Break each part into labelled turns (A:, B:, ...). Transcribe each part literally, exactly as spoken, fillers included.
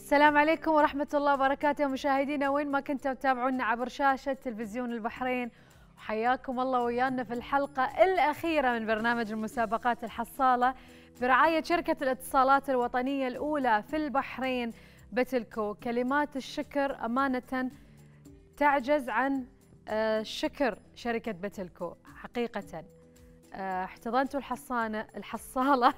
A: السلام عليكم ورحمة الله وبركاته مشاهدينا وين ما كنتوا تتابعونا عبر شاشة تلفزيون البحرين، وحياكم الله ويانا في الحلقة الأخيرة من برنامج المسابقات الحصالة برعاية شركة الاتصالات الوطنية الأولى في البحرين بتلكو. كلمات الشكر أمانة تعجز عن شكر شركة بتلكو حقيقة. احتضنتوا الحصانة الحصالة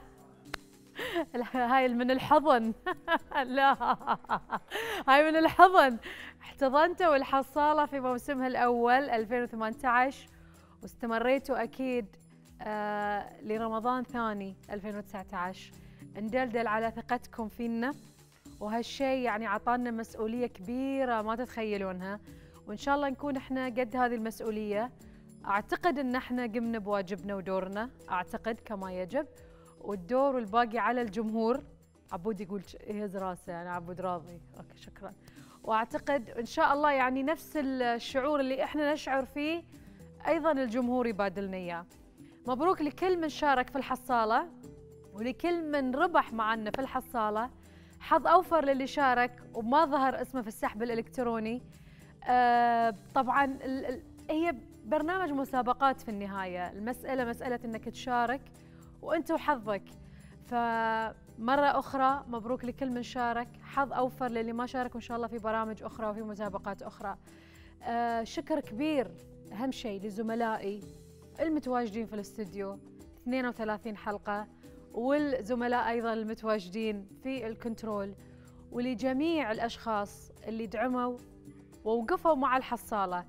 A: هاي من الحضن لا هاي من الحضن. احتضنتوا الحصالة في موسمها الأول ألفين وثمانية عشر واستمريتوا أكيد آه لرمضان ثاني ألفين وتسعة عشر. ندلدل على ثقتكم فينا، وهالشيء يعني عطانا مسؤولية كبيرة ما تتخيلونها، وإن شاء الله نكون احنا قد هذه المسؤولية. أعتقد أن احنا قمنا بواجبنا ودورنا، أعتقد كما يجب، والدور والباقي على الجمهور. عبود يقول يهز راسه، يعني عبود راضي، اوكي شكرا. واعتقد ان شاء الله يعني نفس الشعور اللي احنا نشعر فيه ايضا الجمهور يبادلنا اياه. مبروك لكل من شارك في الحصاله، ولكل من ربح معنا في الحصاله. حظ اوفر للي شارك وما ظهر اسمه في السحب الالكتروني. آه طبعا ال ال هي برنامج مسابقات في النهايه، المساله مساله انك تشارك وانت وحظك. فمرة أخرى مبروك لكل من شارك، حظ أوفر للي ما شارك، وإن شاء الله في برامج أخرى وفي مسابقات أخرى. آه شكر كبير أهم شيء لزملائي المتواجدين في الاستديو اثنين وثلاثين حلقة، والزملاء أيضا المتواجدين في الكنترول، ولجميع الأشخاص اللي دعموا ووقفوا مع الحصالة.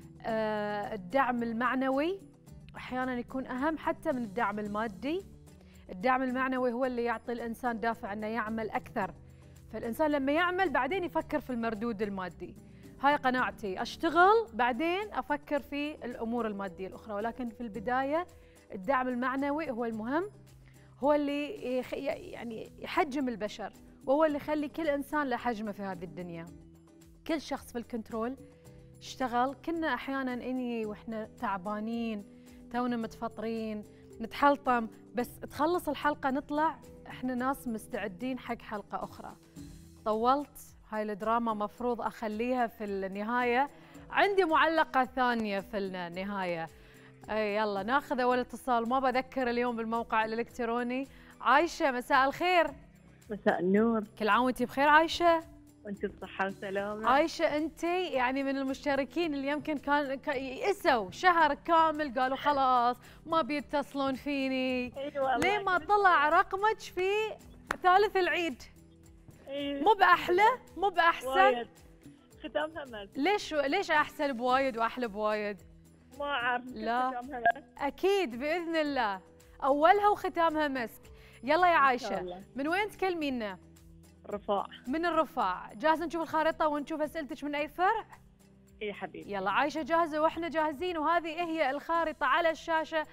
A: آه الدعم المعنوي أحياناً يكون أهم حتى من الدعم المادي. الدعم المعنوي هو اللي يعطي الإنسان دافع أنه يعمل أكثر، فالإنسان لما يعمل بعدين يفكر في المردود المادي. هاي قناعتي، أشتغل بعدين أفكر في الأمور المادية الأخرى، ولكن في البداية الدعم المعنوي هو المهم، هو اللي يخ... يعني يحجم البشر، وهو اللي يخلي كل إنسان له حجمه في هذه الدنيا. كل شخص في الكنترول اشتغل. كنا أحياناً إني وإحنا تعبانين تونا متفطرين نتحلطم، بس تخلص الحلقة نطلع احنا ناس مستعدين حق حلقة أخرى. طولت، هاي الدراما مفروض أخليها في النهاية، عندي معلقة ثانية في النهاية. أي يلا ناخذ أول اتصال، ما بذكر اليوم بالموقع الإلكتروني. عايشة مساء الخير.
B: مساء النور.
A: كل عام وانتي بخير عايشة.
B: وانت بصحة وسلامة.
A: عايشة انت يعني من المشتركين اللي يمكن كان يئسوا شهر كامل، قالوا خلاص ما بيتصلون فيني.
B: أيوة
A: ليه ما طلع رقمك في ثالث العيد؟
B: أيوة.
A: مو بأحلى مو بأحسن؟
B: وايد. ختامها مسك.
A: ليش ليش أحسن بوايد وأحلى بوايد؟
B: ما أعرف.
A: لا
B: ختامها مسك.
A: أكيد بإذن الله أولها وختامها مسك. يلا يا عايشة، من وين تكلمينا؟
B: الرفاع.
A: من الرفاع. جاهزة نشوف الخارطة ونشوف أسئلتك من أي فرع؟
B: اي حبيبي.
A: يلا عايشة جاهزة واحنا جاهزين، وهذه هي الخارطة على الشاشة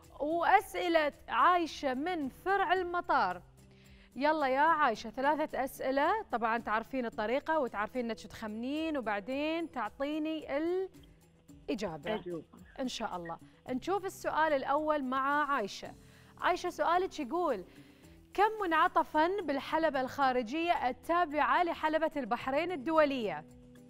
A: وأسئلة عايشة من فرع المطار. يلا يا عايشة ثلاثة أسئلة، طبعا تعرفين الطريقة وتعرفين انك تخمنين وبعدين تعطيني الإجابة.
B: أجوب.
A: إن شاء الله. نشوف السؤال الأول مع عايشة. عايشة سؤالك يقول: كم منعطفاً بالحلبة الخارجية التابعة لحلبة البحرين الدولية؟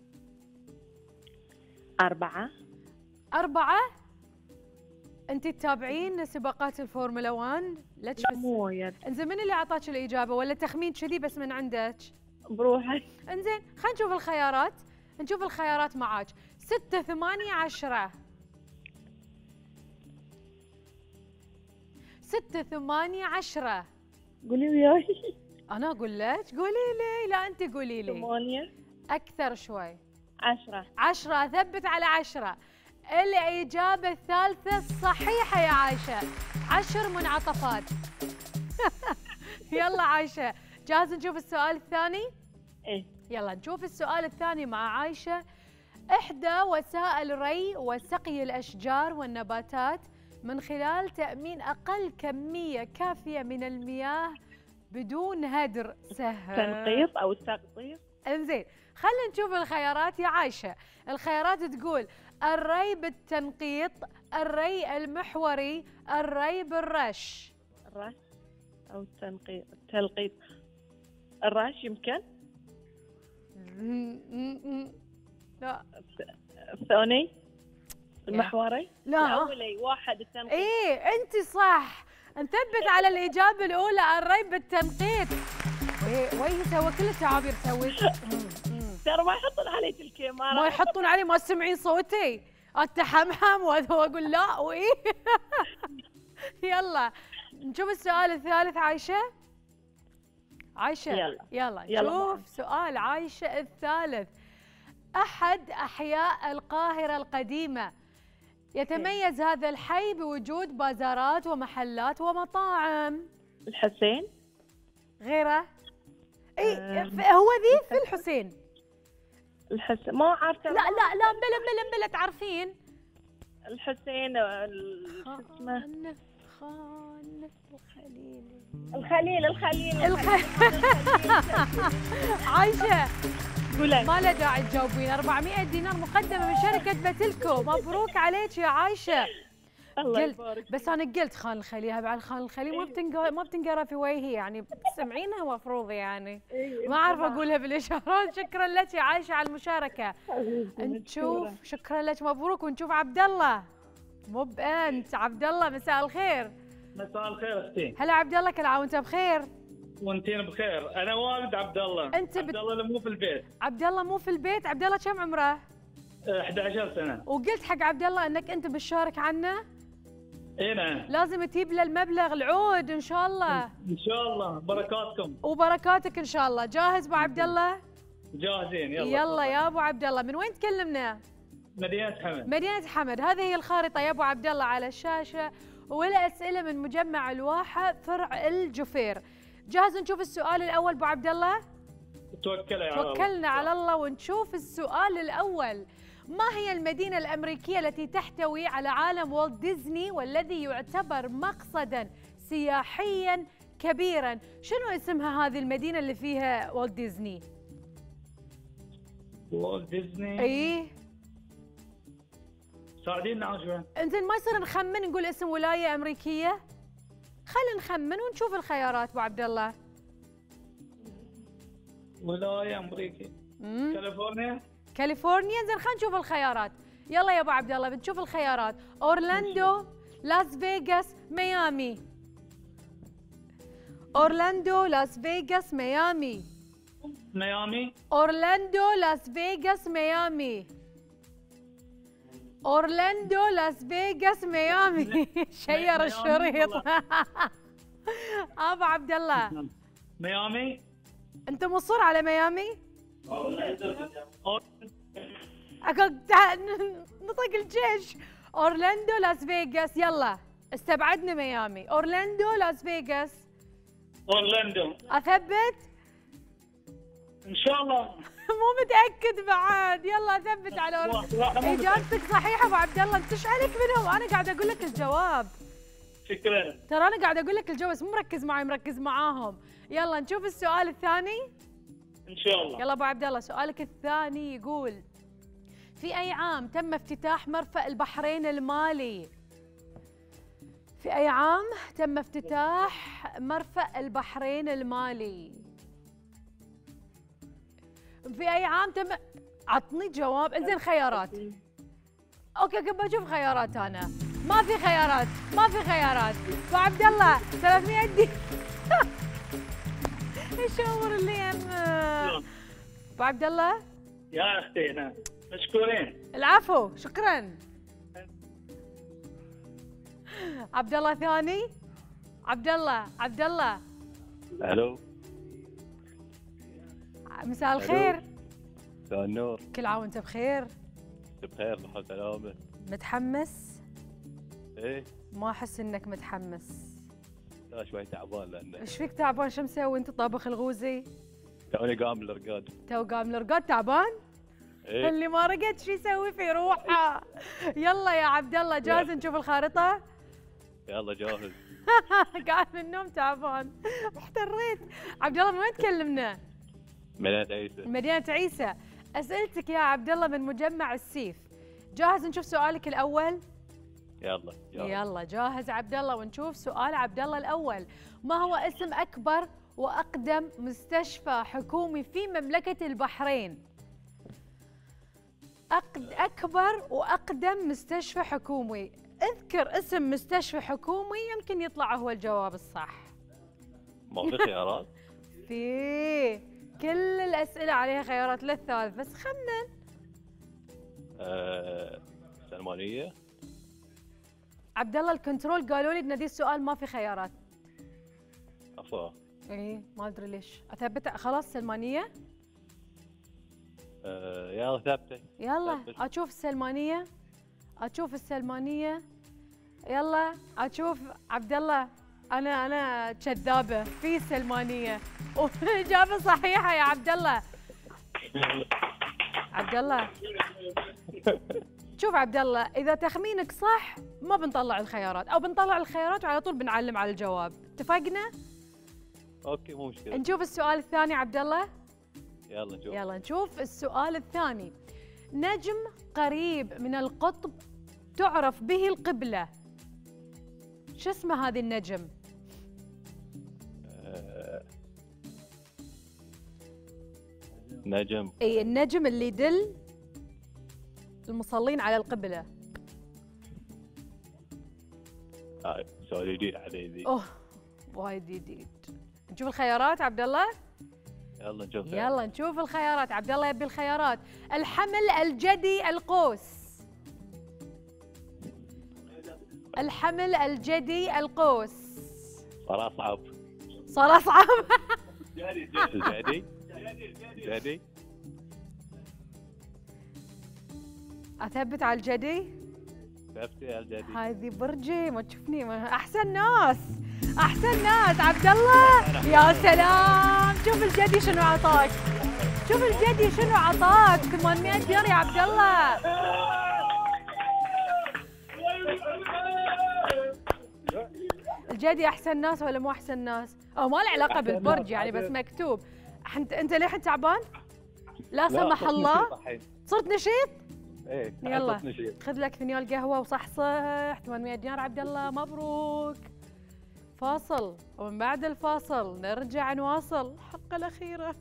B: أربعة.
A: أربعة؟ أنت تتابعين سباقات الفورمولا واحد؟ لا
B: مو وايد.
A: انزين من اللي أعطاك الإجابة ولا تخمين كذي بس من عندك؟
B: بروحي.
A: انزين خلينا نشوف الخيارات، نشوف الخيارات معاك. ستة ثمانية عشرة. ستة ثمانية عشرة.
B: قولي وياي.
A: أنا أقول لك؟ قولي لي. لا أنت قولي لي.
B: ثمانية.
A: أكثر شوي.
B: عشرة.
A: عشرة. ثبت على عشرة. الإجابة الثالثة صحيحة يا عايشة، عشر منعطفات. يلا عايشة جاهزة نشوف السؤال الثاني؟
B: إيه.
A: يلا نشوف السؤال الثاني مع عايشة. إحدى وسائل ري وسقي الأشجار والنباتات من خلال تأمين أقل كمية كافية من المياه بدون هدر سهل.
B: تنقيط أو تقطير.
A: انزين خلينا نشوف الخيارات يا عايشة. الخيارات تقول: الري بالتنقيط، الري المحوري، الري بالرش.
B: الرش أو التنقيط. التلقيط. الرش يمكن.
A: لا
B: الثاني المحوري
A: لا
B: الأولي واحد التنقيط.
A: ايه انت صح، نثبت على الاجابه الاولى الري بالتنقيط. وي سوى كل التعابير سويت.
B: ترى ما يحطون عليك الكاميرا،
A: ما يحطون علي، ما تسمعين صوتي اتحمحم واقول لا وايه. يلا نشوف السؤال الثالث. عايشه عايشه
B: يلا
A: يلا
B: يلا
A: نشوف
B: معنا.
A: سؤال عايشه الثالث. احد احياء القاهره القديمه يتميز هذا الحي بوجود بازارات ومحلات ومطاعم.
B: الحسين.
A: غيره؟ اي
B: أه
A: هو ذي في الحسين.
B: الحسين ما عارفه.
A: لا لا لا بلا بلا بلا تعرفين.
B: الحسين شو اسمه؟
A: خان خان الخليل.
B: الخليل الخليل
A: الخليل. عايشه
B: قولي.
A: ما له داعي تجاوبين. أربعمئة دينار مقدمه من شركه بتلكو. مبروك عليك يا عايشه.
B: الله
A: قلت
B: يبارك.
A: بس انا قلت خان الخليل، بعد خان الخليل ما بتنقرا ما بتنقرا في وجهي، يعني تسمعينها مفروض يعني. ما اعرف اقولها بالاشارات. شكرا لك يا عايشه على المشاركه. نشوف شكرا لك، مبروك. ونشوف عبد الله. مو بانت عبد الله، مساء الخير.
C: مساء الخير اختي.
A: هلا عبد الله، كل عام وانت بخير.
C: وانتين بخير. انا والد عبد الله.
A: انت
C: عبد الله اللي مو في البيت.
A: عبد الله مو في البيت. عبد الله كم عمره؟
C: أحد عشر سنه.
A: وقلت حق عبد الله انك انت بالشارك عنه.
C: اي نعم.
A: لازم تجيب له المبلغ العود ان شاء الله.
C: ان شاء الله بركاتكم.
A: وبركاتك ان شاء الله. جاهز ابو عبد الله؟
C: جاهزين. يلا
A: يلا يا ابو عبد الله. من وين تكلمنا؟
C: مدينه حمد.
A: مدينه حمد. هذه هي الخارطه يا ابو عبد الله على الشاشه، والاسئله من مجمع الواحه فرع الجفير. جاهز نشوف السؤال الاول ابو عبد الله؟
C: توكل على الله.
A: توكلنا على الله ونشوف السؤال الاول. ما هي المدينة الأمريكية التي تحتوي على عالم والت ديزني والذي يعتبر مقصداً سياحياً كبيراً؟ شنو اسمها هذه المدينة اللي فيها والت ديزني؟
C: والت ديزني.
A: ايه
C: ساعدينا عشوة.
A: انزين ما يصير نخمن نقول اسم ولاية أمريكية؟ خلينا نخمن ونشوف الخيارات ابو عبد الله.
C: ولاية أمريكية. كاليفورنيا.
A: كاليفورنيا. زين خلينا نشوف الخيارات. يلا يا ابو عبد الله بنشوف الخيارات. اورلاندو، لاس فيغاس، ميامي. اورلاندو، لاس فيغاس، ميامي.
C: ميامي.
A: اورلاندو، لاس فيغاس، ميامي. اورلاندو، لاس فيغاس، ميامي. شير الشريط. ابو عبد الله.
C: ميامي.
A: انت مصر على ميامي؟ نطق الجيش. اورلاندو، لاس فيغاس. يلا استبعدنا ميامي. اورلاندو، لاس فيغاس.
C: اورلاندو.
A: اثبت؟
C: ان شاء الله.
A: مو متاكد بعد. يلا اثبت على اورلاندو. اجابتك صحيحه ابو عبد الله. انت ايش عليك منهم؟ انا قاعده اقول لك الجواب.
C: شكرا.
A: ترى انا قاعده اقول لك الجواب بس مو مركز معي، مركز معاهم. يلا نشوف السؤال الثاني.
C: ان شاء الله.
A: يلا ابو عبد الله سؤالك الثاني يقول: في اي عام تم افتتاح مرفأ البحرين المالي؟ في اي عام تم افتتاح مرفأ البحرين المالي؟ في اي عام تم عطني جواب. انزين خيارات. اوكي قبل اشوف خيارات. انا ما في خيارات، ما في خيارات. ابو عبد الله ثلاثمئة دي. يشاور اللي يم. ابو عبد الله.
C: يا اختي نعم. مشكورين.
A: العفو شكرا. عبد الله ثاني. عبد الله عبد الله.
D: الو.
A: مساء الخير.
D: مساء النور.
A: كل عام وانت بخير.
D: بخير بحال سلامة.
A: متحمس؟
D: ايه.
A: ما احس انك متحمس.
D: لا شوي تعبان لانه.
A: ايش فيك تعبان؟ شو مسوي انت طابخ الغوزي؟
D: توني قام من الرقاد.
A: تو قام من الرقاد تعبان؟
D: ايه.
A: اللي ما رقد شو يسوي في روحه؟ يلا يا عبد الله جاهز نشوف الخارطة؟
D: يلا جاهز.
A: قاعد من النوم تعبان. احتريت. عبد الله من وين تكلمنا؟
D: مدينة عيسى.
A: مدينة عيسى. اسئلتك يا عبد الله من مجمع السيف. جاهز نشوف سؤالك الأول؟
D: يلا
A: يلا, يلا جاهز عبد الله ونشوف سؤال عبد الله الأول. ما هو اسم أكبر وأقدم مستشفى حكومي في مملكة البحرين؟ أقد أكبر وأقدم مستشفى حكومي، اذكر اسم مستشفى حكومي يمكن يطلع هو الجواب الصح.
D: ما في خيارات؟
A: في كل الأسئلة عليها خيارات للثالث، بس خمن.
D: آه، سلمانية.
A: عبد الله الكنترول قالوا لي بندي السؤال ما في خيارات.
D: عفوا.
A: ايه ما ادري ليش، اثبت خلاص سلمانية؟
D: آه، يلا ثابتة.
A: يلا
D: ثبت.
A: اشوف السلمانية، اشوف السلمانية، يلا اشوف عبد الله. انا انا كذابة، في سلمانية واجابة صحيحة يا عبد الله. عبد الله شوف عبد الله، اذا تخمينك صح ما بنطلع الخيارات، او بنطلع الخيارات وعلى طول بنعلم على الجواب، اتفقنا؟
D: اوكي مو مشكلة.
A: نشوف السؤال الثاني عبد الله.
D: يلا نشوف.
A: يلا نشوف السؤال الثاني. نجم قريب من القطب تعرف به القبلة، شو اسمه هذا النجم؟
D: آه، نجم.
A: اي النجم اللي يدل المصلين على القبلة.
D: آه، سؤال جديد علي ذي.
A: اوه وايد جديد. نشوف الخيارات عبد الله.
D: يلا نشوف.
A: يلا نشوف الخيارات، عبد الله يبي الخيارات. الحمل الجدي القوس، الحمل الجدي القوس.
D: صار صعب.
A: صار اصعب.
D: زادي. زادي.
A: اثبت على الجدي.
D: ثابتة على الجدي.
A: هذه برجي ما تشوفني، ما احسن ناس، احسن ناس عبد الله. يا سلام، شوف الجدي شنو عطاك، شوف الجدي شنو عطاك، ثمانمئة دينار يا عبد الله. الجدي احسن ناس ولا مو احسن ناس؟ او ما له علاقه بالبرج يعني، بس مكتوب. انت انت للحين تعبان؟ لا سمح الله. صرت نشيط؟
D: ايه
A: يلا
D: صرت نشيط.
A: خذ لك فنيال قهوه وصحصح. ثمانمئة دينار عبد الله، مبروك. فاصل، ومن بعد الفاصل نرجع نواصل الحلقه الاخيره.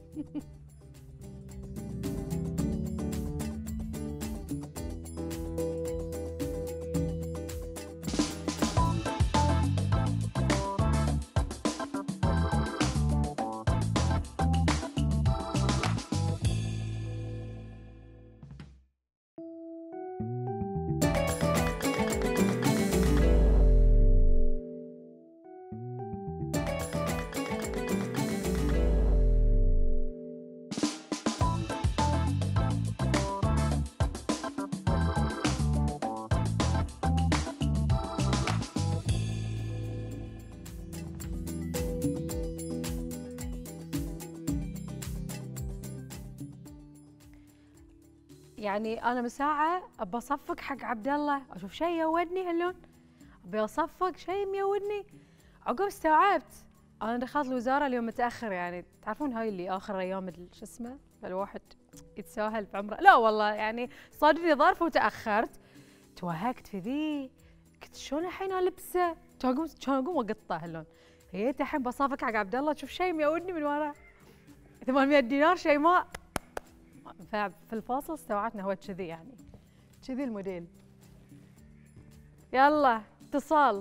A: يعني انا من ساعه ابى اصفق حق عبد الله، اشوف شيء يودني هاللون، ابي اصفق شيء ميودني. عقب استوعبت انا دخلت الوزاره اليوم متاخر، يعني تعرفون هاي اللي اخر ايام شو اسمه الواحد يتساهل بعمره. لا والله يعني صادني ظرف وتاخرت، توهقت في ذي، قلت شلون الحين البسه؟ كان اقوم كان اقوم واقطه هاللون. جيت الحين بصافق حق عبد الله، اشوف شيء ميودني من ورا ثمانمئة دينار، شيء ما. ففي الفاصل استوعبنا هو كذي، يعني كذي الموديل. يلا اتصال.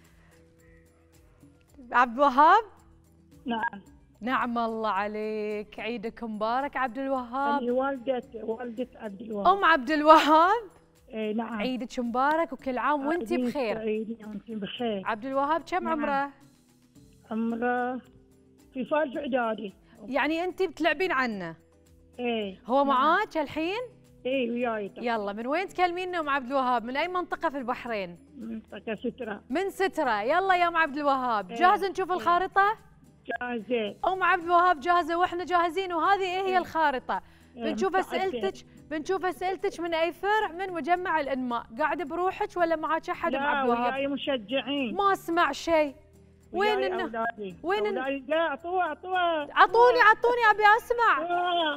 A: عبد الوهاب.
B: نعم.
A: نعم الله عليك، عيدك مبارك عبد الوهاب.
B: أنا والدة والدة عبد الوهاب.
A: ام عبد الوهاب.
B: اي نعم.
A: عيدك مبارك وكل عام وانت بخير.
B: عيدك وانت بخير.
A: عبد الوهاب كم
B: نعم.
A: عمره؟
B: عمره في ثالث اعدادي.
A: يعني انت بتلعبين عنه؟
B: ايه.
A: هو معاك الحين؟
B: ايه وياي.
A: يلا من وين تكلمينا ام عبد الوهاب؟ من اي منطقه في البحرين؟
B: منطقة سترة.
A: من سترة. يلا يا ام عبد الوهاب، جاهزه نشوف الخارطه؟
B: جاهزة.
A: ام عبد الوهاب جاهزه واحنا جاهزين، وهذه ايه هي الخارطه؟
B: إيه،
A: بنشوف اسئلتك، بنشوف اسئلتك من اي فرع من مجمع الانماء. قاعده بروحك ولا معك احد ام عبد الوهاب؟
B: لا وياي مشجعين.
A: ما اسمع شيء. وين
B: وياي
A: الن...
B: اولادي.
A: وين الن...
B: أولادي. لا اعطوها اعطوها.
A: عطوني عطوني ابي اسمع.
B: آه.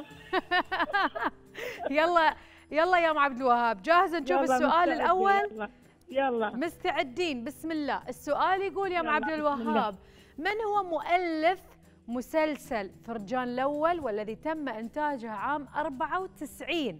A: يلا يلا يا ام عبد الوهاب، جاهزه نشوف
B: يلا
A: السؤال
B: مستعدة.
A: الاول؟
B: يلا. يلا
A: مستعدين، بسم الله. السؤال يقول يا ام
B: يلا،
A: عبد
B: بسم
A: الوهاب، من هو مؤلف مسلسل فرجان الأول والذي تم إنتاجه عام أربعة وتسعين؟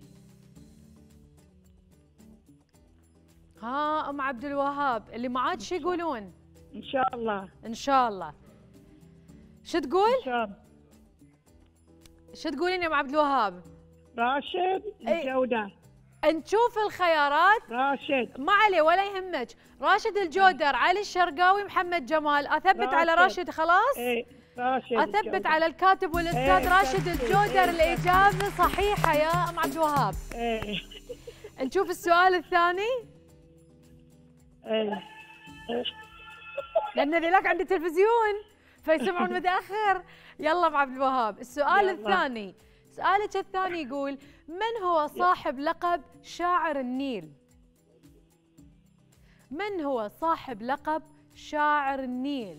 A: ها أم عبد الوهاب اللي معاك شو يقولون؟
B: إن شاء الله.
A: إن شاء الله. شو تقول؟
B: إن شاء الله.
A: شو تقولين يا ام عبد الوهاب؟
B: راشد الجودة.
A: نشوف الخيارات.
B: راشد.
A: ما عليه ولا يهمك. راشد الجودر، علي الشرقاوي، محمد جمال. اثبت
B: راشد.
A: على راشد خلاص؟
B: ايه راشد
A: اثبت
B: الجودة.
A: على الكاتب والاستاذ
B: إيه
A: راشد
B: إيه
A: الجودر.
B: إيه
A: الاجابه صحيحه يا ام عبد الوهاب.
B: ايه
A: نشوف السؤال الثاني.
B: ايه
A: لان ذيلاك عند التلفزيون فيسمعون متاخر. يلا ام عبد الوهاب، السؤال
B: يلا.
A: الثاني. سؤالك الثاني يقول: من هو صاحب لقب شاعر النيل؟ من هو صاحب لقب شاعر النيل؟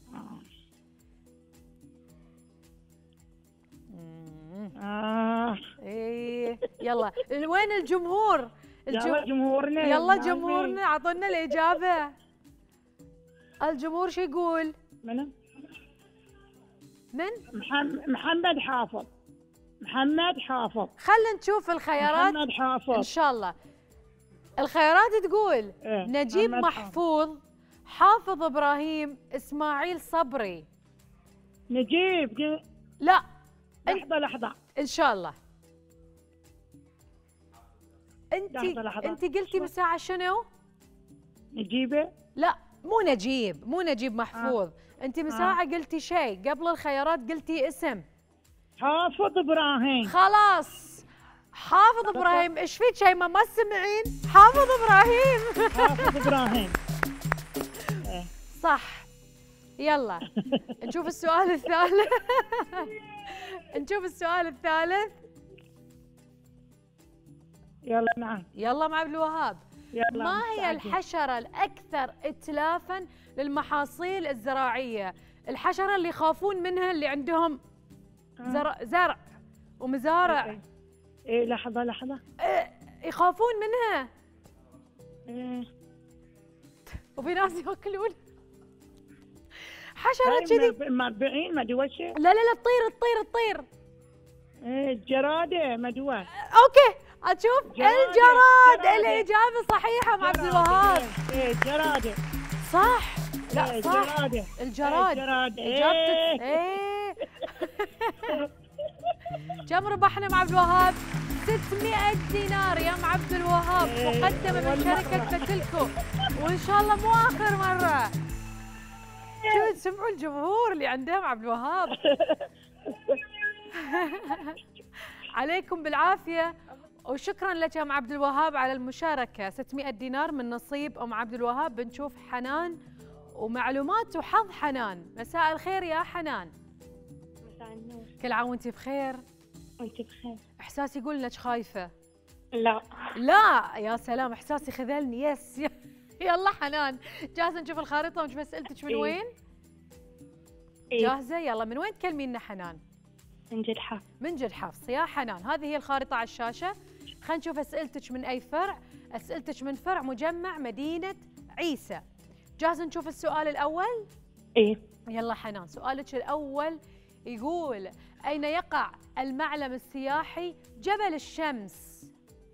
B: آه.
A: ايه يلا، وين الجمهور؟
B: يلا جمهورنا.
A: يلا جمهورنا اعطونا الاجابه. الجمهور شو يقول؟
B: من؟
A: من؟
B: محمد محمد حافظ. محمد حافظ.
A: خلينا نشوف الخيارات
B: محمد حافظ.
A: ان شاء الله. الخيارات تقول
B: إيه،
A: نجيب
B: محمد
A: محفوظ، حافظ ابراهيم، اسماعيل صبري.
B: نجيب.
A: لا
B: لحظة لحظة.
A: ان شاء الله. انت
B: لحظة لحظة.
A: انت قلتي مساعة شنو؟
B: نجيبه.
A: لا مو نجيب، مو نجيب محفوظ. آه. انت مساعة آه. قلتي شيء قبل الخيارات، قلتي اسم.
B: حافظ ابراهيم.
A: خلاص حافظ ابراهيم. ايش فيك شيماء ما تسمعين؟ حافظ ابراهيم.
B: حافظ ابراهيم.
A: صح. يلا نشوف السؤال الثالث. نشوف السؤال الثالث.
B: يلا نعم.
A: يلا مع عبد الوهاب.
B: يلا.
A: ما هي الحشرة الأكثر إتلافاً للمحاصيل الزراعية؟ الحشرة اللي يخافون منها، اللي عندهم زرع, زرع ومزارع.
B: ايه, إيه لحظة لحظة.
A: إيه يخافون منها.
B: إيه.
A: وفي ناس ياكلون حشرة كذي
B: مربعين مدوى شيء.
A: لا لا لا تطير تطير تطير.
B: ايه الجرادة مدوى.
A: اوكي اشوف
B: جرادة.
A: الجراد.
B: جرادة.
A: الإجابة صحيحة مع عبد الوهاب.
B: ايه الجرادة.
A: صح. لا
B: إيه
A: صح.
B: الجرادة.
A: الجراد.
B: الجرادة.
A: إجابتك ايه. كم ربحنا مع عبد الوهاب؟ ستمئة دينار يا ام عبد الوهاب، مقدمة من شركة فتلكو، وان شاء الله مو اخر مرة. شو تسمعوا الجمهور اللي عندهم عبد الوهاب. عليكم بالعافية، وشكرا لك يا ام عبد الوهاب على المشاركة. ستمئة دينار من نصيب ام عبد الوهاب. بنشوف حنان ومعلومات وحظ حنان. مساء الخير يا حنان.
E: مساء النور.
A: كل عام وانت بخير.
E: وانت بخير.
A: احساسي يقول انك خايفة.
E: لا
A: لا يا سلام، احساسي خذلني. يس. يلا حنان، جاهزة نشوف الخارطة ونشوف اسئلتك من
E: إيه.
A: وين؟
E: إيه؟
A: جاهزة؟ يلا من وين تكلمينا حنان؟
E: من جد حافظ.
A: من جد حفص يا حنان. هذه هي الخارطة على الشاشة. خلينا نشوف اسئلتك من اي فرع. اسئلتك من فرع مجمع مدينة عيسى. جاهزة نشوف السؤال الأول؟
E: ايه
A: يلا حنان، سؤالك الأول يقول: أين يقع المعلم السياحي جبل الشمس؟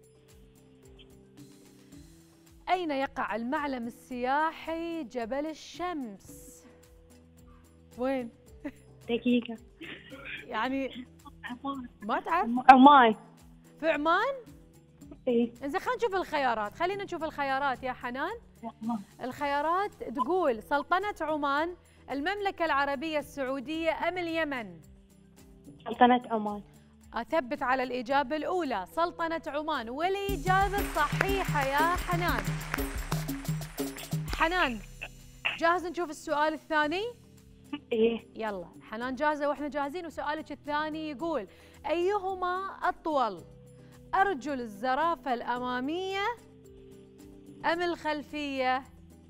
A: أين يقع المعلم السياحي جبل الشمس؟ وين؟
E: دقيقة.
A: يعني ما تعرف؟
E: عمان.
A: في عمان؟
E: ايه
A: انزين خلينا نشوف الخيارات. خلينا نشوف الخيارات يا حنان.
E: عمان.
A: الخيارات تقول: سلطنة عمان، المملكة العربية السعودية، أم اليمن؟
E: سلطنة عمان.
A: أثبت على الإجابة الأولى سلطنة عمان، والإجابة الصحيحة يا حنان. حنان جاهزة نشوف السؤال الثاني؟
E: ايه
A: يلا حنان جاهزة وإحنا جاهزين. وسؤالك الثاني يقول: أيهما أطول، أرجل الزرافة الأمامية أم الخلفية؟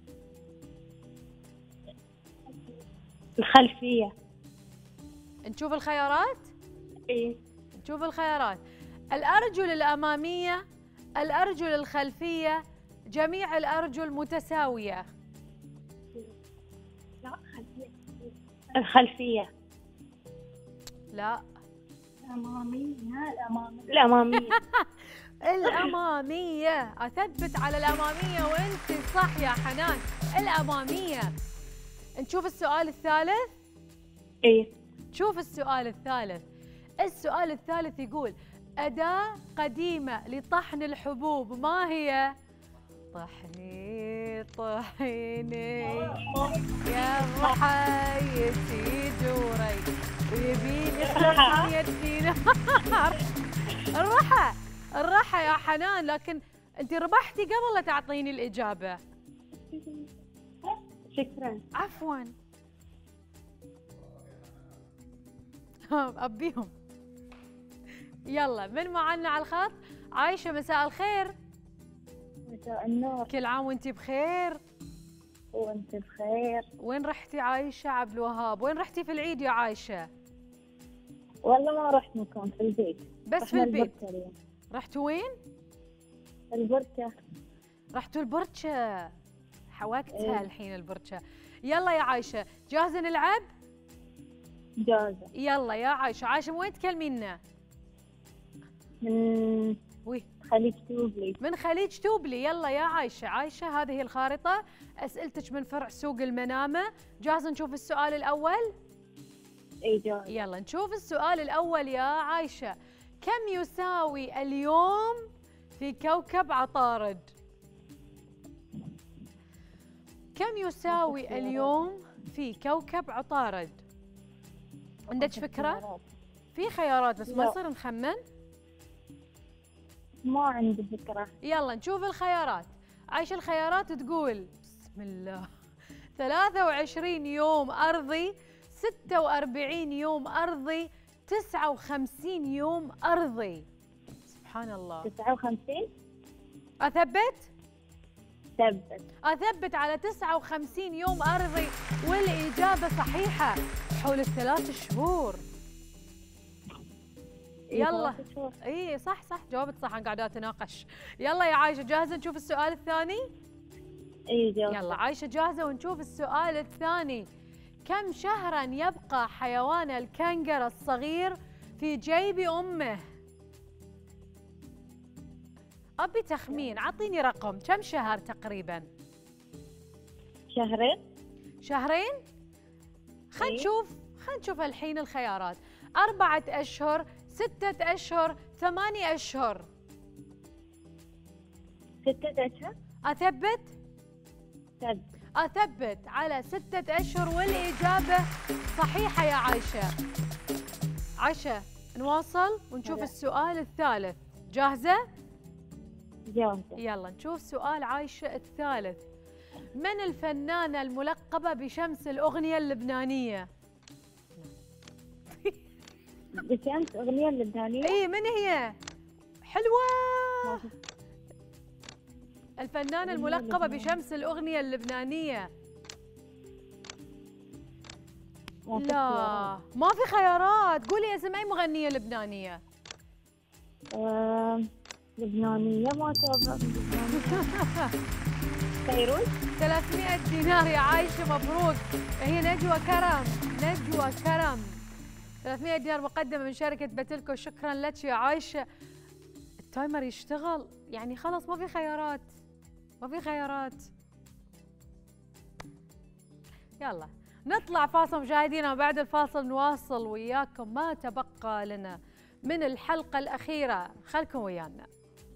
E: الخلفية.
A: نشوف الخيارات؟
E: ايه
A: نشوف الخيارات. الأرجل الأمامية، الأرجل الخلفية، جميع الأرجل متساوية.
E: لا خلفية. الخلفية.
A: لا.
E: الأمامية الأمامية الأمامية
A: الأمامية. أثبت على الأمامية وأنت صح يا حنان، الأمامية. نشوف السؤال الثالث.
E: إيه.
A: شوف السؤال الثالث. السؤال الثالث يقول أداة قديمة لطحن الحبوب ما هي؟ طحني طحيني يا ضحايتي دوري ويبيني ثمانية دينار. الرحى الرحى يا حنان، لكن انت ربحتي قبل لا تعطيني الإجابة.
E: شكرا.
A: عفوا. أبيهم. يلا من معنا على الخط؟ عايشة مساء الخير.
E: مساء النور.
A: كل عام وانتي بخير.
E: وانت بخير.
A: وين رحتي عايشة عبد الوهاب؟ وين رحتي في العيد يا عايشة؟
E: والله ما رحت مكان، في البيت.
A: بس في البيت.
E: اليوم.
A: رحتوا وين؟
E: البركة.
A: رحتوا البرشة. وقتها
E: إيه.
A: الحين البرشة. يلا يا عايشة جاهزة نلعب؟
E: جاهزة.
A: يلا يا عايشة. عايشة من وين تكلمينا؟
E: من
A: وي
E: خليج توبلي.
A: من خليج توبلي. يلا يا عايشة. عايشة هذه هي الخارطة، أسئلتك من فرع سوق المنامة. جاهزة نشوف السؤال الأول؟
E: اي جاهزة.
A: يلا نشوف السؤال الأول يا عايشة. كم يساوي اليوم في كوكب عطارد؟ كم يساوي اليوم في كوكب عطارد؟ عندك فكرة؟ في خيارات بس ما
E: لا.
A: يصير نخمن.
E: ما عندي فكرة.
A: يلا نشوف الخيارات. عايشة الخيارات تقول بسم الله ثلاثة وعشرين يوم أرضي، ستة وأربعين يوم أرضي، تسعة وخمسين يوم أرضي. سبحان الله.
E: تسعة وخمسين.
A: أثبت؟
E: ثبت.
A: أثبت على تسعة وخمسين يوم أرضي، والإجابة صحيحة حول الثلاث شهور. يلا. اي صح صح جاوبت صح، انا قاعده اتناقش. يلا يا عايشه جاهزه نشوف السؤال الثاني؟
E: اي جاهزة.
A: يلا عايشه جاهزه ونشوف السؤال الثاني. كم شهرا يبقى حيوان الكنغر الصغير في جيب امه؟ ابي تخمين، اعطيني رقم، كم شهر تقريبا؟
E: شهرين.
A: شهرين؟ خلينا نشوف خلينا نشوف الحين الخيارات. أربعة أشهر، ستة أشهر، ثمانية أشهر.
E: ستة أشهر.
A: أثبت؟
E: ثبت.
A: أثبت على ستة أشهر، والإجابة صحيحة يا عايشة. عايشة نواصل ونشوف
E: هلا.
A: السؤال الثالث. جاهزة؟
E: جاهزة.
A: يلا نشوف سؤال عايشة الثالث. من الفنانة الملقبة بشمس الأغنية اللبنانية؟
E: بشمس أغنية اللبنانية.
A: اي من هي؟ حلوة. الفنانة الملقبة بشمس الأغنية اللبنانية. لا ما في خيارات، قولي اسم أي مغنية لبنانية.
E: آه، لبنانية ما تابع لبنانية. فيروز.
A: ثلاثمئة دينار يا عايشة، مبروك. هي نجوى كرم. نجوى كرم. ثلاثمئة دينار مقدمة من شركة باتلكو. شكرا لك يا عايشة. التايمر يشتغل يعني خلاص ما في خيارات، ما في خيارات. يلا نطلع فاصل مشاهدينا، وبعد الفاصل نواصل وياكم ما تبقى لنا من الحلقة الأخيرة. خلكم ويانا.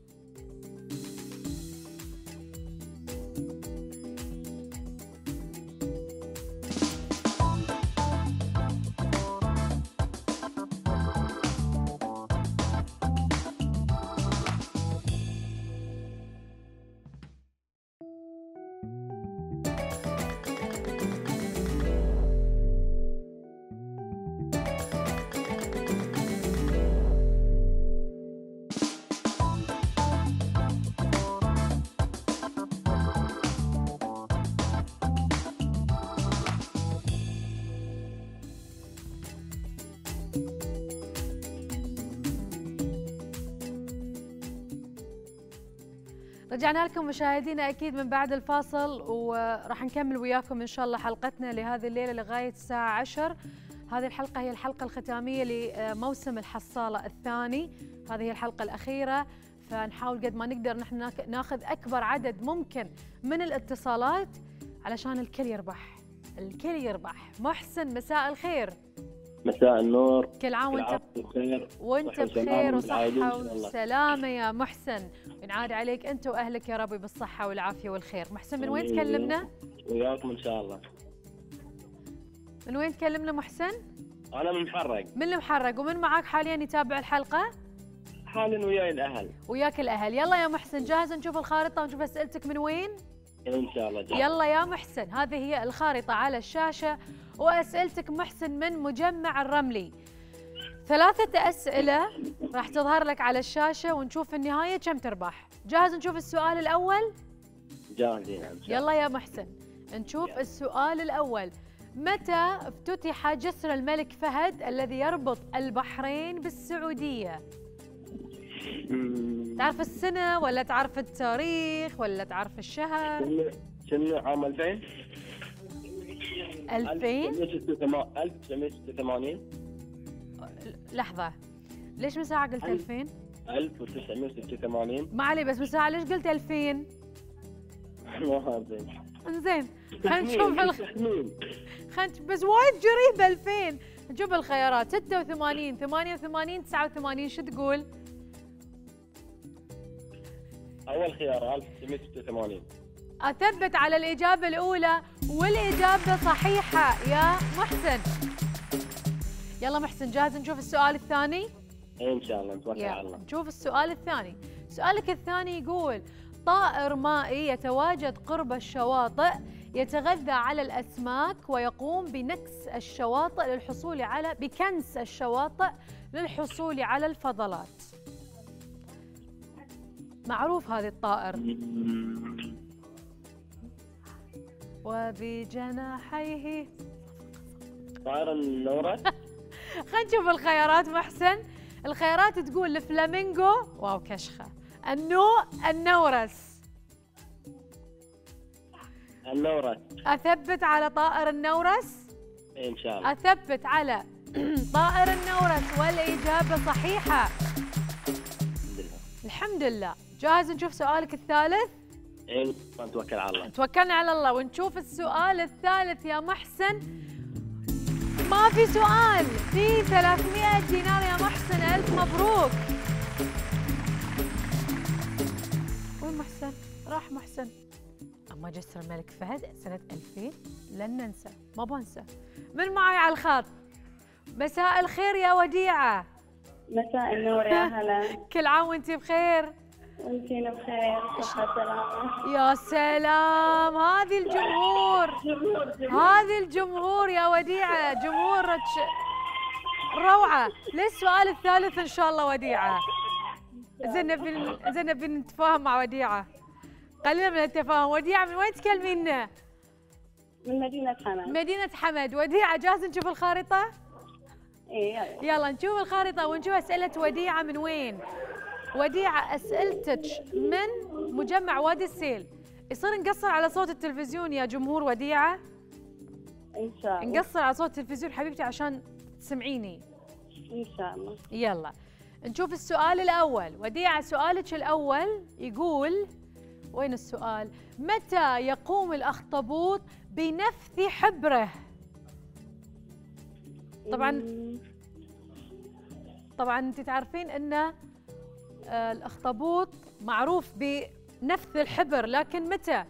A: رجعنا لكم مشاهدينا اكيد من بعد الفاصل، وراح نكمل وياكم ان شاء الله حلقتنا لهذه الليله لغايه الساعه عشرة. هذه الحلقة هي الحلقة الختامية لموسم الحصالة الثاني، هذه هي الحلقة الأخيرة، فنحاول قد ما نقدر نحن ناخذ أكبر عدد ممكن من الاتصالات علشان الكل يربح، الكل يربح. محسن مساء الخير.
F: مساء النور.
A: كل عام وانت
F: بخير
A: وانت بخير وصحة وسلامة يا محسن، ينعاد عليك انت واهلك يا ربي بالصحة والعافية والخير. محسن من وين تكلمنا؟
F: وياكم ان شاء الله.
A: من وين تكلمنا محسن؟
F: انا من محرق.
A: من المحرق، ومن معاك حاليا يتابع الحلقة؟
F: حاليا وياي الاهل.
A: وياك الاهل. يلا يا محسن جاهز نشوف الخارطة ونشوف اسئلتك من وين؟
F: ان شاء الله جاهز.
A: يلا يا محسن، هذه هي الخارطة على الشاشة واسئلتك محسن من مجمع الرملي. ثلاثة أسئلة راح تظهر لك على الشاشة ونشوف في النهاية كم تربح. جاهز نشوف السؤال الأول؟
F: جاهزين.
A: يلا يا محسن نشوف يلا. السؤال الأول، متى افتتح جسر الملك فهد الذي يربط البحرين بالسعودية؟
F: مم.
A: تعرف السنة ولا تعرف التاريخ ولا تعرف الشهر؟
F: شنو عام ألفين؟
A: ألفين؟
F: ألف وتسعمية وستة وثمانين.
A: لحظة، ليش من ساعة قلت ألفين؟
F: ألف وتسعمية وستة وثمانين.
A: ما علي، بس من ساعة ليش قلت ألفين؟ انزين خلينا نشوف الخ... خلينا بس وايد قريب ألفين. نشوف الخيارات ستة وثمانين، ثمانية وثمانين، تسعة وثمانين، شو تقول؟
F: أول خيار ألف وتسعمية وستة وثمانين.
A: أثبت على الإجابة الأولى والإجابة صحيحة يا محسن. يلا محسن جاهز نشوف السؤال الثاني؟
F: إن شاء الله نتوكل على الله.
A: نشوف السؤال الثاني. سؤالك الثاني يقول طائر مائي يتواجد قرب الشواطئ يتغذى على الأسماك ويقوم بنكس الشواطئ للحصول على بكنس الشواطئ للحصول على الفضلات. معروف هذا الطائر. وبجناحيه
F: طائر النورس.
A: خلينا نشوف الخيارات محسن. الخيارات تقول الفلامينغو، واو كشخة، النو، النورس.
F: النورس.
A: أثبت على طائر النورس؟
F: إن شاء الله.
A: أثبت على طائر النورس والإجابة صحيحة.
F: الحمد لله.
A: الحمد لله. جاهز نشوف سؤالك الثالث؟
F: إيه نتوكل على الله.
A: توكلنا على الله ونشوف السؤال الثالث يا محسن. ما في سؤال، في ثلاثمئة دينار يا محسن، ألف مبروك. وين محسن؟ راح محسن. أما جسر الملك فهد سنة ألفين لن ننسى، ما بنسى. من معي على الخط؟ مساء الخير يا وديعة.
E: مساء النور يا هلا.
A: كل عام وانتي بخير.
E: وانتين بخير، صحة سلامة.
A: يا سلام، هذه الجمهور، هذه الجمهور يا وديعة، جمهورك روعة. ليش السؤال الثالث إن شاء الله وديعة؟ زين نبي زين نبي نتفاهم مع وديعة. قليلا من التفاهم. وديعة من وين تكلمينا؟
E: من مدينة حمد.
A: مدينة حمد. وديعة جاهزة نشوف الخارطة؟
E: ايه يلا.
A: يلا نشوف الخارطة ونشوف أسئلة وديعة من وين؟ وديعة أسئلتك من مجمع وادي السيل. يصير نقصر على صوت التلفزيون يا جمهور وديعة؟
E: إن شاء الله.
A: نقصر على صوت التلفزيون حبيبتي عشان تسمعيني.
E: إن شاء الله.
A: يلا نشوف السؤال الأول. وديعة سؤالك الأول يقول، وين السؤال؟ متى يقوم الأخطبوط بنفث حبره؟ طبعا طبعا انت تعرفين ان الاخطبوط معروف بنفث الحبر، لكن متى؟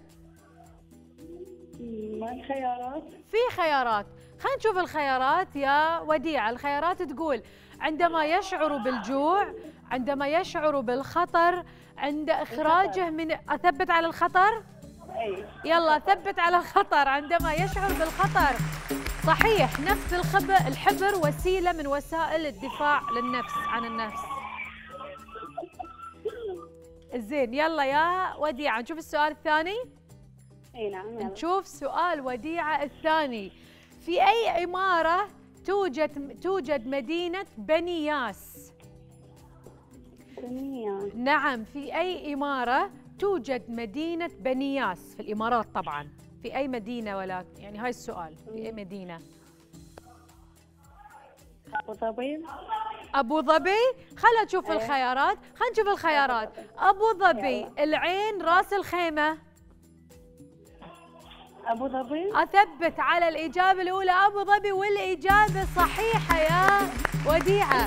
E: ما الخيارات؟
A: في خيارات، خلينا نشوف الخيارات يا وديعة. الخيارات تقول عندما يشعر بالجوع، عندما يشعر بالخطر، عند إخراجه من. أثبت على الخطر؟
E: أي.
A: يلا ثبت على الخطر. عندما يشعر بالخطر. صحيح، نفث الخبر الحبر وسيلة من وسائل الدفاع للنفس عن النفس. زين يلا يا وديعة نشوف السؤال الثاني.
E: اي نعم يلا.
A: نشوف سؤال وديعة الثاني. في أي إمارة توجد توجد مدينة بنياس؟
E: بنياس.
A: نعم، في أي إمارة توجد مدينة بنياس؟ في الإمارات طبعا. في أي مدينة؟ ولا يعني هاي السؤال، في أي مدينة؟
E: أبو ظبي.
A: ابو ظبي. خلنا نشوف الخيارات، خلنا نشوف الخيارات. ابو ظبي، العين، راس الخيمه.
E: أبو ظبي.
A: اثبت على الاجابه الاولى ابو ظبي، والاجابه صحيحه يا وديعه.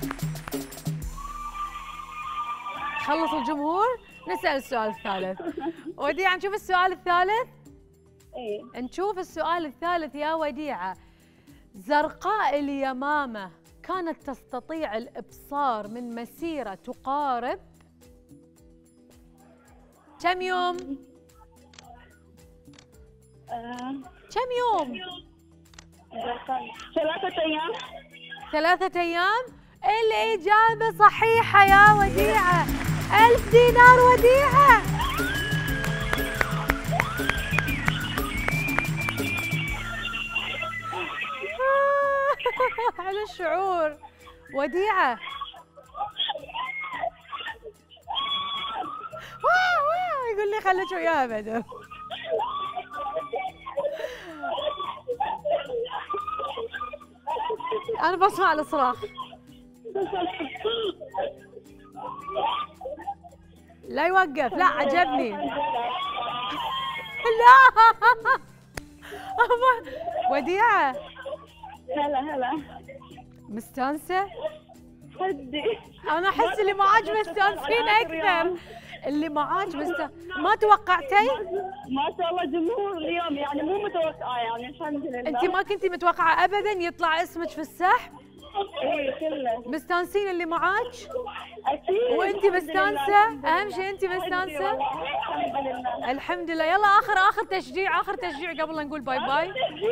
A: خلص الجمهور، نسال السؤال الثالث. وديعه نشوف السؤال الثالث.
E: إيه.
A: نشوف السؤال الثالث يا وديعه. زرقاء اليمامه كانت تستطيع الابصار من مسيره تقارب كم يوم؟
E: آه.
A: كم يوم؟
E: ثلاثة أيام.
A: ثلاثة أيام؟ الإجابة صحيحة يا وديعة. ألف دينار وديعة. على الشعور وديعة. واو واو يقول لي خليك وياها بدر. أنا بسمع الصراخ. لا يوقف، لا عجبني. لا وديعة.
E: هلا هلا.
A: مستانسة؟
E: حدي.
A: أنا أحس اللي معاك مستانسين أكثر. اللي معاك مست ما توقعتي؟
E: ما شاء الله جمهور اليوم يعني مو متوقعة يعني الحمد لله.
A: أنت ما كنتي متوقعة أبداً يطلع اسمك في السحب؟
E: إيه كله.
A: مستانسين اللي معاك؟
E: أكيد.
A: وأنت مستانسة؟ أهم شيء أنت مستانسة؟
E: الحمد لله.
A: الحمد لله. يلا آخر آخر تشجيع، آخر تشجيع قبل لا نقول باي باي.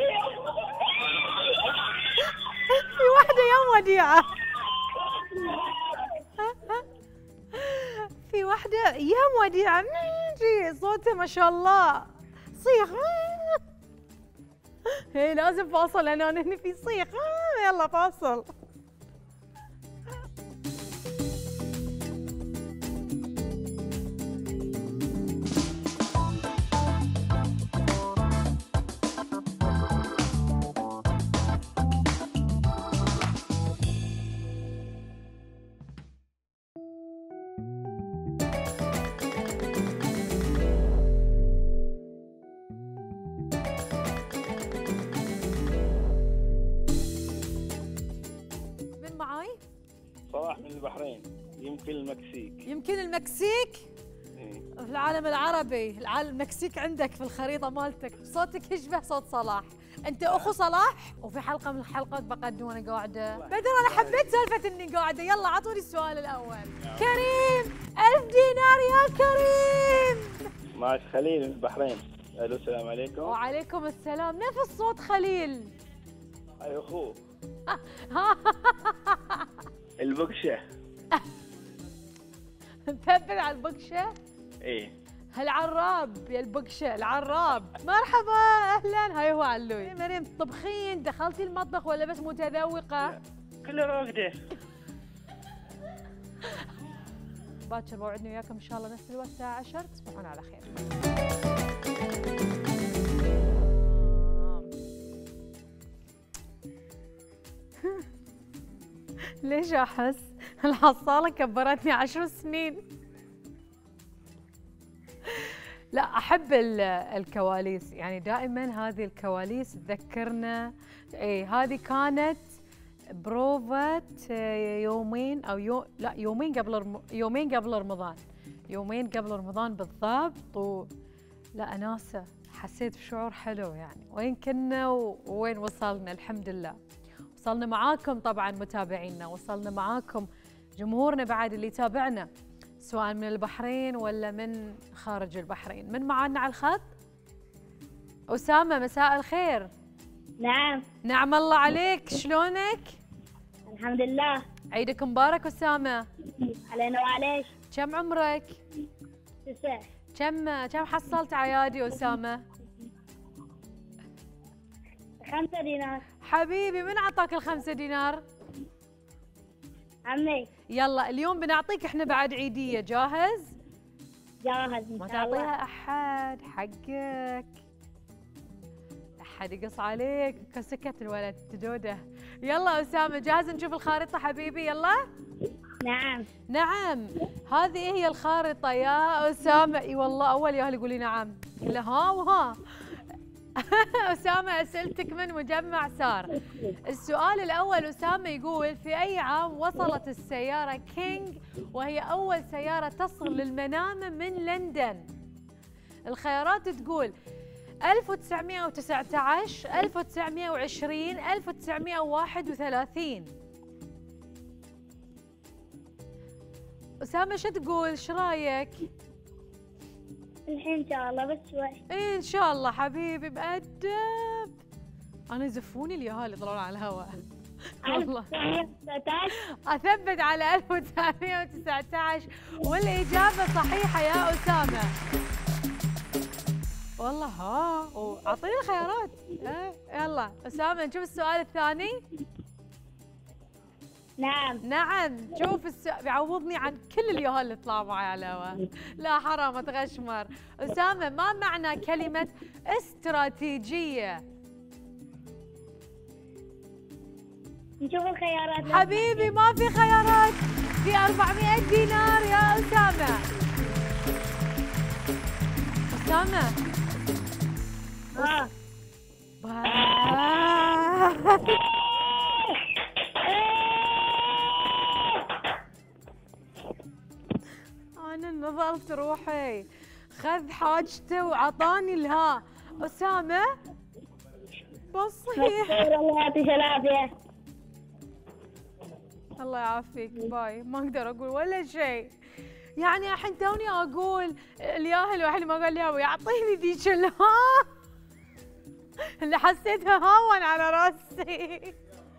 A: في واحدة يا وديعة. في واحدة يا وديعة صوتها ما شاء الله صيخ. هي لازم فاصل لأن أنا هنا في صيخ. يلا فاصل.
F: صلاح من البحرين. يمكن المكسيك.
A: يمكن المكسيك؟
F: إيه.
A: في العالم العربي، العالم المكسيك عندك في الخريطة مالتك، صوتك يشبه صوت صلاح. أنت أخو صلاح؟ وفي حلقة من الحلقات بقدم وأنا قاعدة. بدر أنا حبيت سالفة إني قاعدة، يلا عطوني السؤال الأول. كريم، ألف دينار يا كريم.
F: معك خليل من البحرين. ألو السلام عليكم.
A: وعليكم السلام، نفس صوت خليل.
F: أي أخوه. البقشة.
A: مثبت على البقشة؟
F: إيه.
A: العراب يا البقشة، العراب. مرحبا أهلا. هاي هو علوي. مريم طبخين، دخلتي المطبخ ولا بس متذوقة؟
B: كله راقدة.
A: باكر موعدنا وياكم إن شاء الله نفس الوقت الساعة عشرة. تصبحون على خير. ليش أحس الحصالة كبرتني عشر سنين؟ لا أحب الكواليس، يعني دائما هذه الكواليس تذكرنا. إيه هذه كانت بروفة يومين أو يوم لا يومين قبل يومين قبل رمضان، يومين قبل رمضان بالضبط. و لا أناسة، حسيت بشعور حلو يعني. وين كنا ووين وصلنا؟ الحمد لله. وصلنا معاكم طبعا متابعينا، وصلنا معاكم جمهورنا بعد اللي يتابعنا سواء من البحرين ولا من خارج البحرين. من معانا على الخط؟ أسامة، مساء الخير.
E: نعم.
A: نعم الله عليك، شلونك؟
E: الحمد لله.
A: عيدك مبارك أسامة.
E: علينا وعليك.
A: كم عمرك؟
E: تسع.
A: كم كم حصلت عيادي أسامة؟
E: خمسة دينار.
A: حبيبي من أعطاك الخمسة دينار؟
E: عمي.
A: يلا اليوم بنعطيك احنا بعد عيدية، جاهز؟
E: جاهز إن
A: ما
E: شاء الله.
A: تعطيها أحد، حقك حد يقص عليك، سكت الولد تدوده. يلا أسامة جاهز نشوف الخارطة حبيبي يلا؟
E: نعم.
A: نعم، هذه هي الخارطة يا أسامة. اي والله أول ياهل يقول لي نعم، لا ها وها. أسامة أسئلتك من مجمع سار. السؤال الأول أسامة يقول في أي عام وصلت السيارة كينج وهي أول سيارة تصل للمنامة من لندن؟ الخيارات تقول ألف وتسعمئة وتسعة عشر، ألف وتسعمئة وعشرين، ألف وتسعمئة وواحد وثلاثين. أسامة شو تقول؟ ايش رايك؟
E: الحين إن شاء الله بس شوي.
A: إيه إن شاء الله حبيبي بأدب. أنا يزفوني اليهال يطلعون على الهواء. والله أثبت على ألف وتسعمئة وتسعة عشر والإجابة صحيحة يا أسامة. والله ها أعطيني الخيارات. إيه يلا أسامة نشوف السؤال الثاني.
E: نعم.
A: نعم شوف السؤال بيعوضني عن كل اليوهال اللي طلعوا معي على الهواء. لا حرام اتغشمر. أسامة ما معنى كلمة استراتيجية؟
E: نشوف الخيارات.
A: حبيبي ما في خيارات، في أربعمئة دينار يا أسامة. أسامة
E: ها.
A: أنا نظرت روحي، خذ حاجته وعطاني الها. أسامة بصيح.
E: الله يعطيك العافية.
A: الله يعافيك باي. ما أقدر أقول ولا شيء. يعني الحين توني أقول الياهل الوحيد ما قال لي أبو يعطيني ذيك الها اللي حسيتها هون على راسي.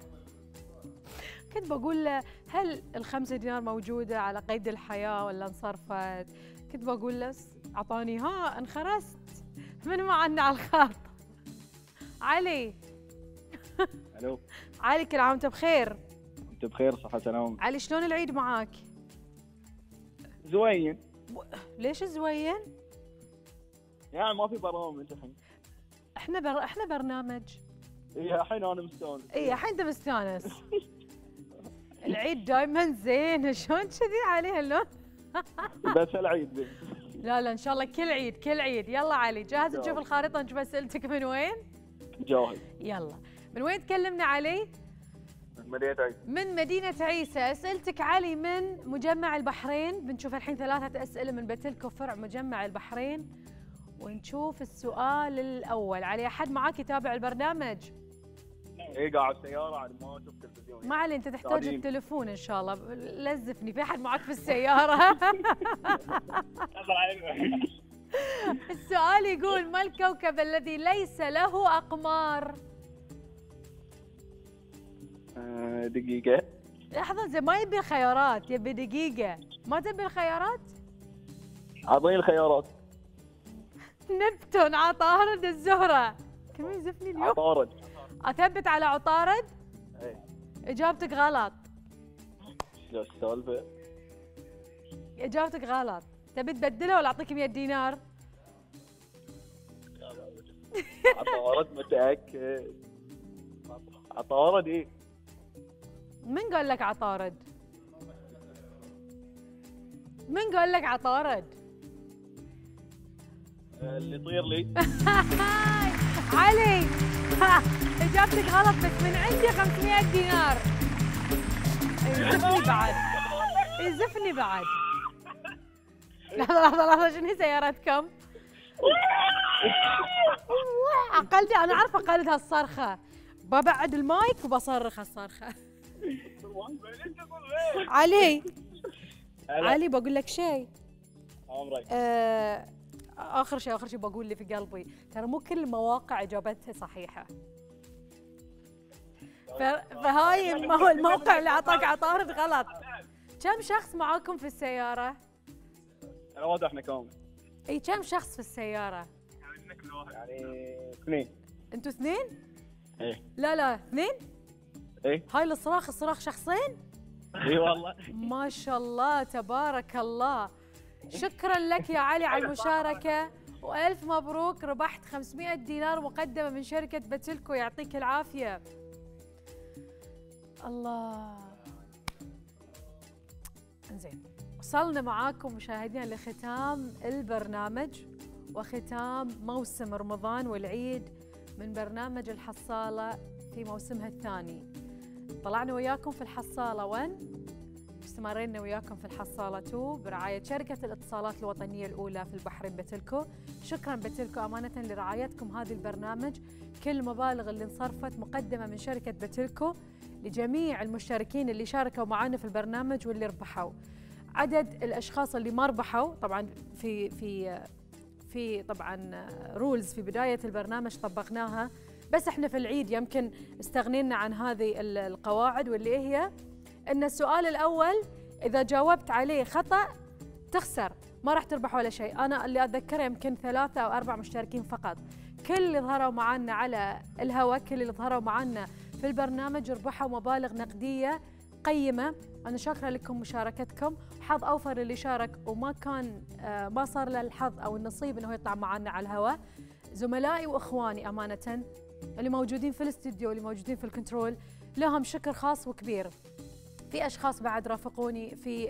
A: كنت بقول له هل الخمسة دينار موجودة على قيد الحياة ولا انصرفت؟ كنت بقول له أعطاني ها انخرست. من معنا على الخط؟ علي.
F: الو.
A: علي كل عام وانت بخير.
F: انت بخير صحة سلامة.
A: علي شلون العيد معاك؟
F: زوين.
A: ليش زوين؟
F: يعني ما في برامج الحين.
A: احنا بر... احنا برنامج.
F: اي الحين انا مستانس.
A: اي الحين انت مستانس. العيد دائما زين، شلون كذي عليه اللون؟
F: بس العيد زين.
A: لا لا ان شاء الله كل عيد كل عيد. يلا علي جاهز نشوف الخارطة نشوف اسئلتك من وين؟
F: جاهز.
A: يلا من وين تكلمنا علي؟
F: من مدينة عيسى.
A: من مدينة عيسى. اسئلتك علي من مجمع البحرين. بنشوف الحين ثلاثة اسئلة من بتلكو فرع مجمع البحرين. ونشوف السؤال الأول. علي أحد معاك يتابع البرنامج؟
F: اي قاعد سيارة عاد ما اشوف تلفزيون.
A: ما علي انت تحتاج التليفون ان شاء الله. لزفني في احد معك في السيارة؟ السؤال يقول ما الكوكب الذي ليس له أقمار؟
F: آه دقيقة.
A: لحظة زي ما يبي خيارات، يبي دقيقة. ما تبي الخيارات؟
F: اعطيني الخيارات.
A: نبتون، عطارد، الزهرة. كم يزفني اليوم؟
F: عطارد.
A: أثبت على عطارد؟
F: ايه.
A: إجابتك غلط.
F: شو السالفة؟
A: إجابتك غلط. تبي تبدلها ولا أعطيك مئة دينار؟
F: عطارد متأكد. عطارد ايه؟
A: من قال لك عطارد؟ من قال لك عطارد؟
F: اللي يطير لي.
A: علي اجابتك غلط بس من عندي خمسمئة دينار. يزفني بعد يزفني بعد. لحظة لحظة لحظة شنو هي سيارتكم؟ عقلتي انا عارفة اقلد هالصرخة. ببعد المايك وبصرخ هالصرخة. علي علي بقول لك شيء. آه اخر شيء اخر شيء بقول اللي في قلبي، ترى مو كل المواقع اجابتها صحيحه. فهاي ما هو الموقع اللي اعطاك عطارد غلط. كم شخص معاكم في السياره؟
F: انا واضح احنا كامل.
A: اي كم شخص في السياره؟
F: يعني اثنين.
A: انتوا اثنين؟
F: ايه.
A: لا لا اثنين؟
F: ايه.
A: هاي الصراخ الصراخ شخصين؟
F: اي والله.
A: ما شاء الله تبارك الله. شكرا لك يا علي على المشاركة والف مبروك، ربحت خمسمئة دينار مقدمه من شركه بتلكو، يعطيك العافيه. الله. انزين، وصلنا معاكم مشاهدينا لختام البرنامج وختام موسم رمضان والعيد من برنامج الحصالة في موسمها الثاني. طلعنا وياكم في الحصالة واحد، استمرينا وياكم في الحصالة اثنين برعاية شركة الاتصالات الوطنية الأولى في البحرين بتلكو. شكرا بتلكو أمانة لرعايتكم هذا البرنامج. كل المبالغ اللي انصرفت مقدمة من شركة بتلكو لجميع المشتركين اللي شاركوا معنا في البرنامج واللي ربحوا. عدد الأشخاص اللي ما ربحوا طبعا في في في طبعا رولز في بداية البرنامج طبقناها، بس احنا في العيد يمكن استغنينا عن هذه القواعد، واللي هي ان السؤال الأول إذا جاوبت عليه خطأ تخسر، ما راح تربح ولا شيء. أنا اللي أتذكره يمكن ثلاثة أو أربع مشتركين فقط، كل اللي ظهروا معنا على الهواء، كل اللي ظهروا معنا في البرنامج ربحوا مبالغ نقدية قيمة. أنا شاكرة لكم مشاركتكم، حظ أوفر اللي شارك وما كان آه ما صار له الحظ أو النصيب إنه يطلع معنا على الهواء. زملائي وإخواني أمانة اللي موجودين في الاستديو، اللي موجودين في الكنترول، لهم شكر خاص وكبير. في أشخاص بعد رافقوني في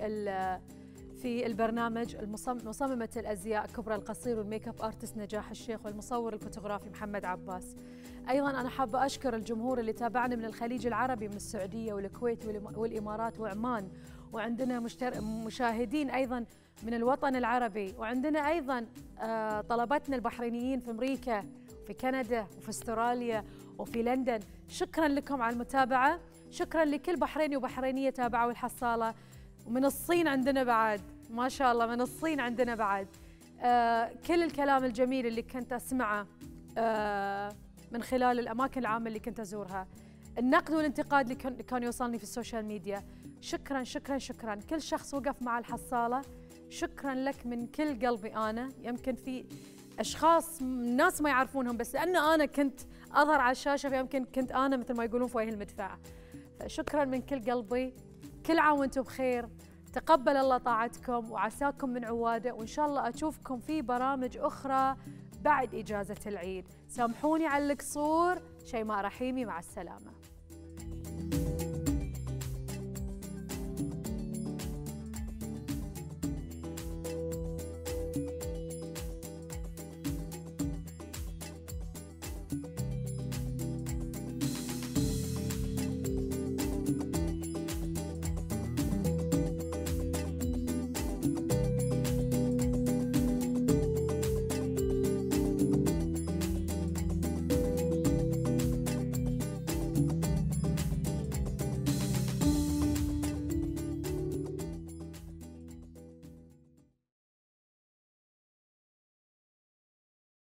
A: في البرنامج، مصممة الأزياء كبرى القصير والميك اب ارتست نجاح الشيخ والمصور الفوتوغرافي محمد عباس. أيضا أنا حابة أشكر الجمهور اللي تابعنا من الخليج العربي، من السعودية والكويت والإمارات وعمان، وعندنا مشتر... مشاهدين أيضا من الوطن العربي، وعندنا أيضا آه طلبتنا البحرينيين في أمريكا وفي كندا وفي استراليا وفي لندن. شكرا لكم على المتابعة، شكرا لكل بحريني وبحرينية تابعوا الحصالة. ومن الصين عندنا بعد، ما شاء الله من الصين عندنا بعد. آه كل الكلام الجميل اللي كنت أسمعه آه من خلال الأماكن العامة اللي كنت أزورها، النقد والانتقاد اللي كان يوصلني في السوشيال ميديا، شكرا شكرا شكرا. كل شخص وقف مع الحصالة شكرا لك من كل قلبي. أنا يمكن في أشخاص الناس ما يعرفونهم، بس لأن أنا كنت أظهر على الشاشة فيمكن كنت أنا مثل ما يقولون في وجه المدفع. فشكرا من كل قلبي، كل عام وانتم بخير، تقبل الله طاعتكم وعساكم من عواده، وإن شاء الله أشوفكم في برامج أخرى بعد إجازة العيد. سامحوني على القصور. شيماء رحيمي، مع السلامة.